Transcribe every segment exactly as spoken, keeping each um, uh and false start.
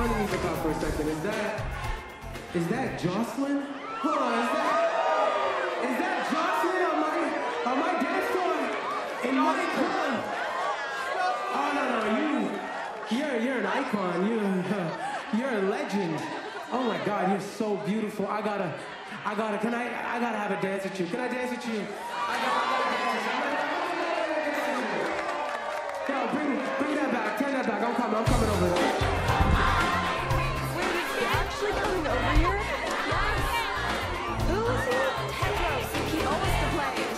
turn the music up for a second. Is that, is that Jocelyn? Hold on, is that, is that Jocelyn on my, on my dance floor? In my club? Oh, no, no, you, you're, you're an icon. You, you're a legend. Oh my God, you're so beautiful. I gotta, I gotta, can I, I gotta have a dance with you. Can I dance with you? I gotta, I gotta dance with you. Yo, bring, bring that back, turn that back. I'm coming, I'm coming over there. Wait, is he actually coming over here? Yes. Who is he? Tedros. He owns the place.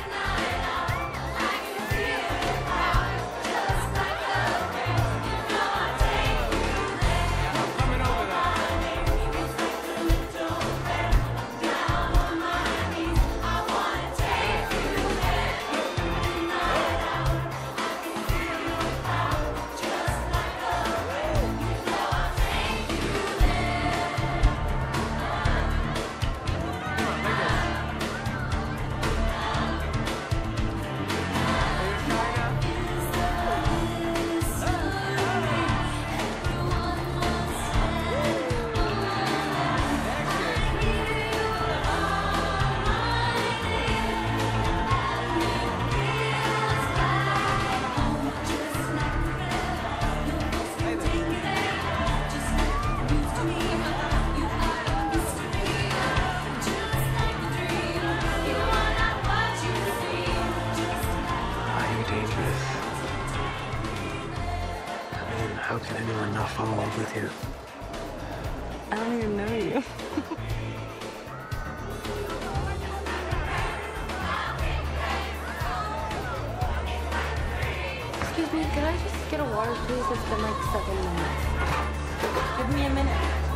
How can anyone not fall in love with you? I don't even know you. Excuse me, can I just get a water, please? It's been like seven minutes. Give me a minute.